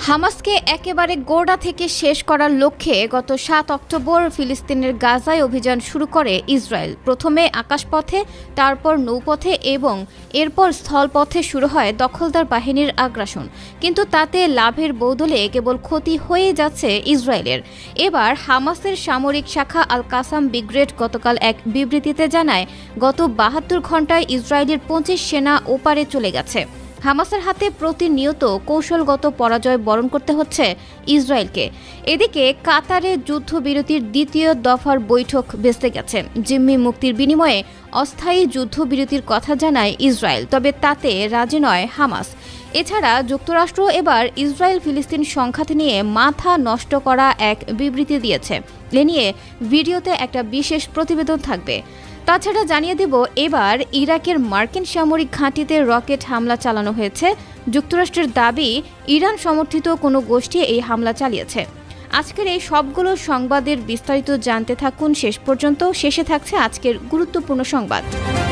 হামাসকে একেবারে গোড়া থেকে শেষ করার লক্ষ্যে গত ৭ অক্টোবর ফিলিস্তিনের গাজায় অভিযান শুরু করে ইসরায়েল। প্রথমে আকাশপথে, তারপর নৌপথে এবং এরপর স্থলপথে শুরু হয় দখলদার বাহিনীর আগ্রাসন। কিন্তু তাতে লাভের বদলে কেবল ক্ষতি হয়ে যাচ্ছে ইসরায়েলের। এবার হামাসের সামরিক শাখা আল কাসাম ব্রিগেড গতকাল এক বিবৃতিতে জানায়, গত ৭২ ঘণ্টায় ইসরায়েলের ২৫ সেনা ওপারে চলে গেছে। হামাসের হাতে প্রতিনিয়ত কৌশলগত পরাজয় বরণ করতে হচ্ছে ইসরায়েলকে। এদিকে কাতারে যুদ্ধবিরতির দ্বিতীয় দফার বৈঠক ভেস্তে গেছে। জিম্মি মুক্তির বিনিময়ে অস্থায়ী যুদ্ধবিরতির কথা জানায় ইসরায়েল, তবে তাতে রাজি নয় হামাস। এছাড়া যুক্তরাষ্ট্র এবার ইসরায়েল ফিলিস্তিন সংঘাত নিয়ে মাথা নষ্ট করা এক বিবৃতি দিয়েছে। এ নিয়ে ভিডিওতে একটা বিশেষ প্রতিবেদন থাকবে। তাছাড়া জানিয়ে দেব, এবার ইরাকের মার্কিন সামরিক ঘাঁটিতে রকেট হামলা চালানো হয়েছে। যুক্তরাষ্ট্রের দাবি, ইরান সমর্থিত কোনো গোষ্ঠী এই হামলা চালিয়েছে। আজকের এই সবগুলো সংবাদের বিস্তারিত জানতে থাকুন শেষ পর্যন্ত। শেষে থাকছে আজকের গুরুত্বপূর্ণ সংবাদ।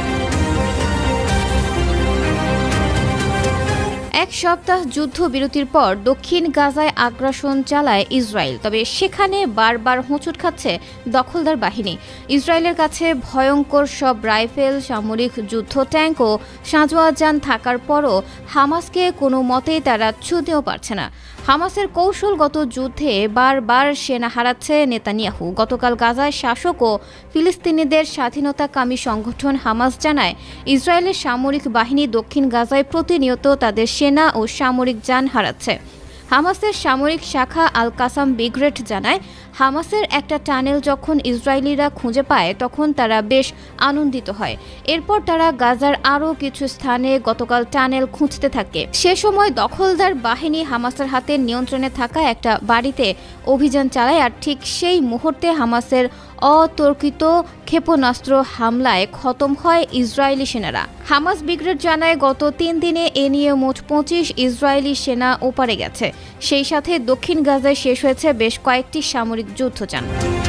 এক সপ্তাহ যুদ্ধবিরতির পর দক্ষিণ গাজায় আগ্রাসন চালায় ইসরায়েল, তবে সেখানে বারবার হোঁচট খাচ্ছে দখলদার বাহিনী। ইসরায়েলের কাছে ভয়ঙ্কর সব রাইফেল, সামরিক যুদ্ধ ট্যাঙ্ক ও সাঁজোয়াজান থাকার পরও হামাসকে কোনো মতেই তারা ছুঁতেও পারছে না। হামাসের কৌশলগত যুদ্ধে বারবার সেনা হারাচ্ছে নেতানিয়াহু। গতকাল গাজায় শাসক ও ফিলিস্তিনিদের স্বাধীনতাকামী সংগঠন হামাস জানায়, ইসরায়েলের সামরিক বাহিনী দক্ষিণ গাজায় প্রতিনিয়ত তাদের সেনা ও সামরিক যান হারাচ্ছে। হামাসের সামরিক শাখা আল কাসাম ব্রিগেড জানায়, হামাসের একটা টানেল যখন ইসরায়েলিরা খুঁজে পায় তখন তারা বেশ আনন্দিত হয়। এরপর তারা গাজার আরও কিছু স্থানে গতকাল টানেল খুঁজতে থাকে। সে সময় দখলদার বাহিনী হামাসের হাতে নিয়ন্ত্রণে থাকা একটা বাড়িতে অভিযান চালায়, আর ঠিক সেই মুহূর্তে হামাসের অতর্কিত ক্ষেপণাস্ত্র হামলায় খতম হয় ইসরায়েলি সেনারা। হামাস ব্রিগেড জানায়, গত ৩ দিনে এ নিয়ে মোট ২৫ ইসরায়েলি সেনা ওপারে গেছে। সেই সাথে দক্ষিণ গাজায় শেষ হয়েছে বেশ কয়েকটি সামরিক যুদ্ধযান।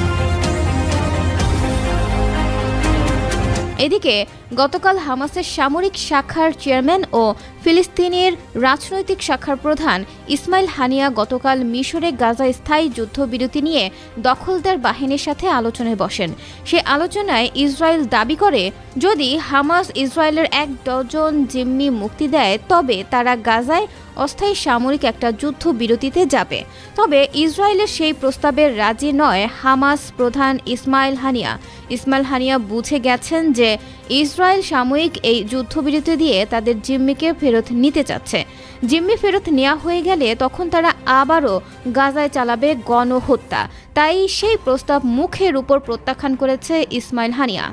এদিকে গতকাল হামাসের সামরিক শাখার চেয়ারম্যান ও ফিলিস্তিনের রাজনৈতিক শাখার প্রধান ইসমাইল হানিয়া গতকাল মিশরে গাজায় স্থায়ী যুদ্ধবিরতি নিয়ে দখলদার বাহিনীর সাথে আলোচনায় বসেন। সে আলোচনায় ইসরায়েল দাবি করে, যদি হামাস ইসরায়েলের ১ ডজন জিম্মি মুক্তি দেয় তবে তারা গাজায় অস্থায়ী সামরিক একটা যুদ্ধবিরতিতে যাবে। তবে ইসরায়েলের সেই প্রস্তাবে রাজি নয় হামাস প্রধান ইসমাইল হানিয়া বুঝে গেছেন যে ইসরায়েল সাময়িক এই যুদ্ধবিরতি দিয়ে তাদের জিম্মিকে ফেরত নিতে চাচ্ছে। জিম্মি ফেরত নেওয়া হয়ে গেলে তখন তারা আবারও গাজায় চালাবে গণহত্যা। তাই সেই প্রস্তাব মুখের উপর প্রত্যাখ্যান করেছে ইসমাইল হানিয়া।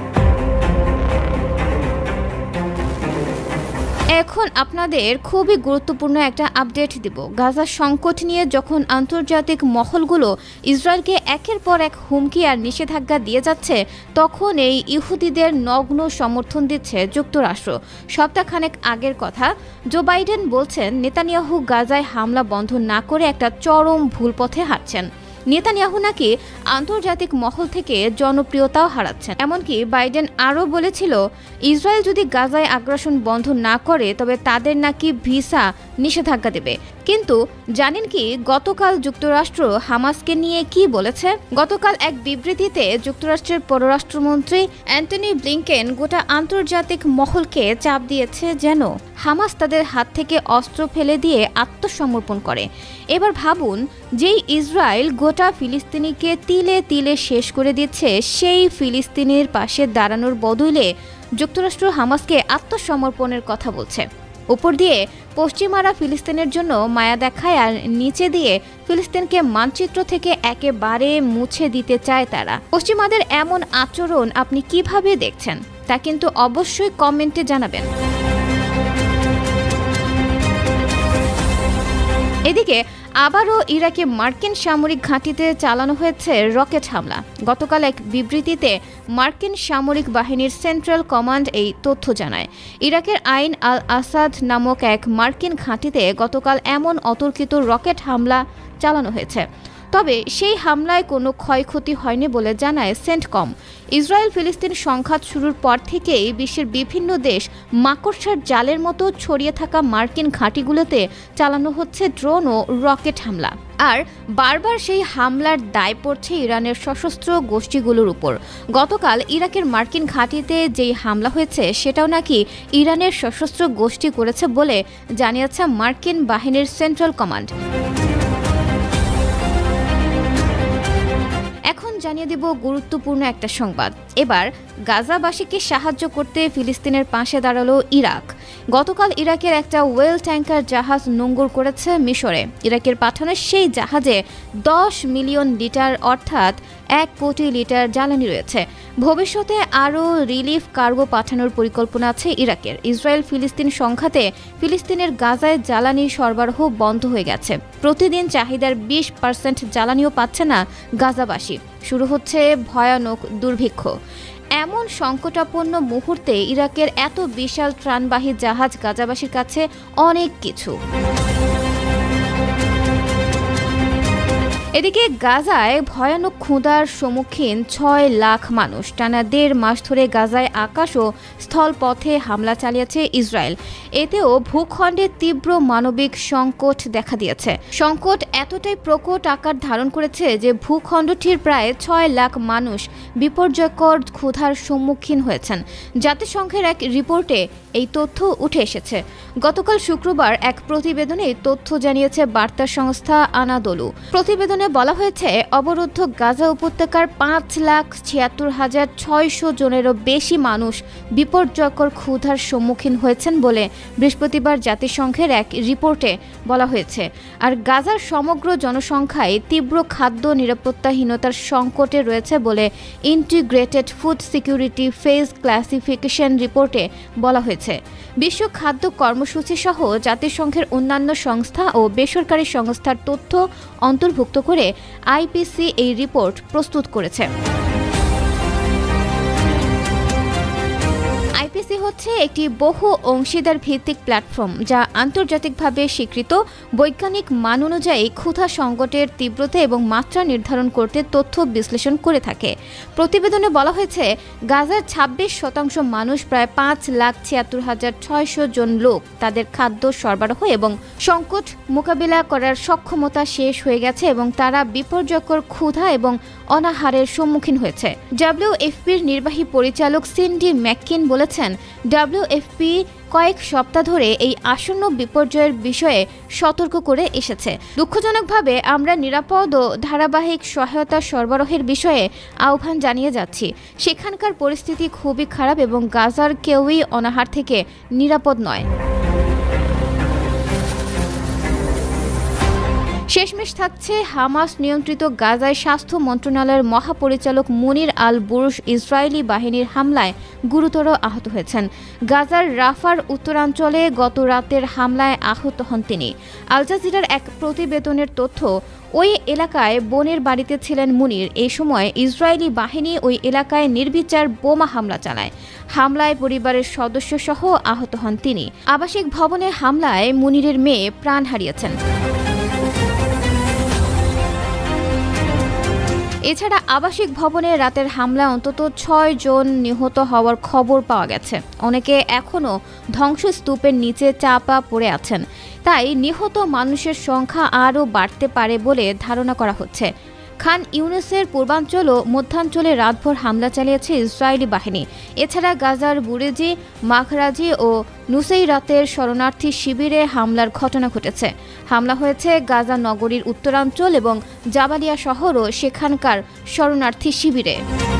এখন আপনাদের খুবই গুরুত্বপূর্ণ একটা আপডেট দিব। গাজার সংকট নিয়ে যখন আন্তর্জাতিক মহলগুলো ইসরায়েলকে একের পর এক হুমকি আর নিষেধাজ্ঞা দিয়ে যাচ্ছে, তখন এই ইহুদিদের নগ্ন সমর্থন দিচ্ছে যুক্তরাষ্ট্র। সপ্তাহখানেক আগের কথা, জো বাইডেন বলছেন নেতানিয়াহু গাজায় হামলা বন্ধ না করে একটা চরম ভুল পথে হাঁটছেন। নেতানিয়াহু নাকি আন্তর্জাতিক মহল থেকে জনপ্রিয়তাও হারাচ্ছেন। এমনকি বাইডেন আরও বলেছিল, ইসরায়েল যদি গাজায় আগ্রাসন বন্ধ না করে তবে তাদের নাকি ভিসা নিষেধাজ্ঞা দেবে। কিন্তু জানেন কি গতকাল যুক্তরাষ্ট্র হামাসকে নিয়ে কি বলেছে? গতকাল এক বিবৃতিতে যুক্তরাষ্ট্রের পররাষ্ট্রমন্ত্রী অ্যান্টনি ব্লিংকেন গোটা আন্তর্জাতিক মহলকে চাপ দিয়েছে যেন হামাস তাদের হাত থেকে অস্ত্র ফেলে দিয়ে আত্মসমর্পণ করে। এবার ভাবুন, যেই ইসরায়েল গোটা ফিলিস্তিনিকে তিলে তিলে শেষ করে দিচ্ছে, সেই ফিলিস্তিনির পাশে দাঁড়ানোর বদলে যুক্তরাষ্ট্র হামাসকে আত্মসমর্পণের কথা বলছে। উপর দিয়ে পশ্চিমারা ফিলিস্তিনের জন্য মায়া দেখায়, আর নিচে দিয়ে ফিলিস্তিনকে মানচিত্র থেকে একেবারে মুছে দিতে চায় তারা। পশ্চিমাদের এমন আচরণ আপনি কিভাবে দেখছেন তা কিন্তু অবশ্যই কমেন্টে জানাবেন। এদিকে আবারও ইরাকে মার্কিন সামরিক ঘাঁটিতে চালানো হয়েছে রকেট হামলা। গতকাল এক বিবৃতিতে মার্কিন সামরিক বাহিনীর সেন্ট্রাল কমান্ড এই তথ্য জানায়। ইরাকের আইন আল আসাদ নামক এক মার্কিন ঘাঁটিতে গতকাল এমন অতর্কিত রকেট হামলা চালানো হয়েছে। তবে সেই হামলায় কোনো ক্ষয়ক্ষতি হয়নি বলে জানায় সেন্টকম। ইসরায়েল ফিলিস্তিন সংঘাত শুরুর পর থেকেই বিশ্বের বিভিন্ন দেশ মাকড়সার জালের মতো ছড়িয়ে থাকা মার্কিন ঘাঁটিগুলোতে চালানো হচ্ছে ড্রোন ও রকেট হামলা। আর বারবার সেই হামলার দায় পড়ছে ইরানের সশস্ত্র গোষ্ঠীগুলোর উপর। গতকাল ইরাকের মার্কিন ঘাঁটিতে যেই হামলা হয়েছে সেটাও নাকি ইরানের সশস্ত্র গোষ্ঠী করেছে বলে জানিয়েছে মার্কিন বাহিনীর সেন্ট্রাল কমান্ড। এখন জানিয়ে দিব গুরুত্বপূর্ণ একটা সংবাদ। এবার গাজাবাসীকে সাহায্য করতে ফিলিস্তিনের পাশে দাঁড়ালো ইরাক। গতকাল ইরাকের একটা ওয়েল ট্যাঙ্কার জাহাজ নোঙর করেছে মিশরে। ইরাকের পাঠানো সেই জাহাজে 10 মিলিয়ন লিটার অর্থাৎ 1 কোটি লিটার জ্বালানি রয়েছে। ভবিষ্যতে আরও রিলিফ কার্গো পাঠানোর পরিকল্পনা আছে ইরাকের। ইসরায়েল ফিলিস্তিন সংঘাতে ফিলিস্তিনের গাজায় জ্বালানি সরবরাহ বন্ধ হয়ে গেছে। প্রতিদিন চাহিদার 20% জ্বালানিও পাচ্ছে না গাজাবাসী। শুরু হচ্ছে ভয়ানক দুর্ভিক্ষ। এমন সংকটাপন্ন মুহূর্তে ইরাকের এত বিশাল ত্রাণবাহী জাহাজ গাজাবাসীর কাছে অনেক কিছু। এদিকে গাজায় ভয়ানক ক্ষুধার সম্মুখীন 6 লাখ মানুষ। টানা 1.5 মাস ধরে গাজায় আকাশ ও স্থলপথে হামলা চালিয়েছে ইসরায়েল। এতেও ভূখণ্ডে তীব্র মানবিক সংকট দেখা দিয়েছে। সংকট এতটাই প্রকট আকার ধারণ করেছে যে ভূখণ্ডটির প্রায় 6 লাখ মানুষ বিপর্যয়কর ক্ষুধার সম্মুখীন হয়েছেন। জাতিসংঘের এক রিপোর্টে এই তথ্য উঠে এসেছে। গতকাল শুক্রবার এক প্রতিবেদনে এই তথ্য জানিয়েছে বার্তা সংস্থা আনাদোলু। প্রতিবেদনে বলা হয়েছে অবরুদ্ধ গাজা উপত্যকার 5,76,600 জনেরও বেশি মানুষ বিপর্যয়কর ক্ষুধার সম্মুখীন হয়েছেন বলে বৃহস্পতিবার জাতিসংঘের এক রিপোর্টে বলা হয়েছে। আর গাজার সমগ্র জনসংখ্যায় তীব্র খাদ্য নিরাপত্তাহীনতার সংকটে রয়েছে বলে integrated food security phase classification রিপোর্টে বলা হয়েছে। বিশ্ব খাদ্য কর্মসূচি সহ জাতিসংঘের অন্যান্য সংস্থা ও বেসরকারি সংস্থার তথ্য অন্তর্ভুক্ত করে আইপিসি এই রিপোর্ট প্রস্তুত করেছে। আইপিসি হচ্ছে একটি বহু অংশীদার ভিত্তিক প্ল্যাটফর্ম যা আন্তর্জাতিকভাবে স্বীকৃত বৈজ্ঞানিক মান অনুযায়ী ক্ষুধা সংকটের তীব্রতা এবং মাত্রা নির্ধারণ করতে তথ্য বিশ্লেষণ করে থাকে। প্রতিবেদনে বলা হয়েছে গাজার 26% মানুষ প্রায় 5,76,600 জন লোক তাদের খাদ্য সরবরাহ এবং সংকট মোকাবিলা করার সক্ষমতা শেষ হয়ে গেছে এবং তারা বিপর্যয়কর ক্ষুধা এবং অনাহারের সম্মুখীন হয়েছে। ডব্লিউএফপির নির্বাহী পরিচালক সিন্ডি ম্যাককিন বলেছেন, ডব্লিউএফপি কয়েক সপ্তাহ ধরে এই আসন্ন বিপর্যয়ের বিষয়ে সতর্ক করে এসেছে। দুঃখজনকভাবে আমরা নিরাপদ ও ধারাবাহিক সহায়তা সরবরাহের বিষয়ে আহ্বান জানিয়ে যাচ্ছি। সেখানকার পরিস্থিতি খুবই খারাপ এবং গাজার কেউই অনাহার থেকে নিরাপদ নয়। শেষমেশ থাকছে হামাস নিয়ন্ত্রিত গাজায় স্বাস্থ্য মন্ত্রণালয়ের মহাপরিচালক মুনির আল বুরুশ ইসরায়েলি বাহিনীর হামলায় গুরুতর আহত হয়েছেন। গাজার রাফার উত্তরাঞ্চলে গত রাতের হামলায় আহত হন তিনি। আল জাজিরার এক প্রতিবেদনের তথ্য, ওই এলাকায় বোনের বাড়িতে ছিলেন মুনির। এই সময় ইসরায়েলি বাহিনী ওই এলাকায় নির্বিচার বোমা হামলা চালায়। হামলায় পরিবারের সদস্য সহ আহত হন তিনি। আবাসিক ভবনে হামলায় মুনিরের মেয়ে প্রাণ হারিয়েছেন। এছাড়া আবাসিক ভবনে রাতের হামলায় অন্তত 6 জন নিহত হওয়ার খবর পাওয়া গেছে। অনেকে এখনও ধ্বংসস্তূপের নিচে চাপা পড়ে আছেন। তাই নিহত মানুষের সংখ্যা আরও বাড়তে পারে বলে ধারণা করা হচ্ছে। খান ইউনুসের পূর্বাঞ্চল ও মধ্যাঞ্চলে রাতভর হামলা চালিয়েছে ইসরায়েলি বাহিনী। এছাড়া গাজার বুরেজি, মাখরাজি ও নুসেইরাতের শরণার্থী শিবিরে হামলার ঘটনা ঘটেছে। হামলা হয়েছে গাজা নগরীর উত্তরাঞ্চল এবং জাবালিয়া শহর ও সেখানকার শরণার্থী শিবিরে।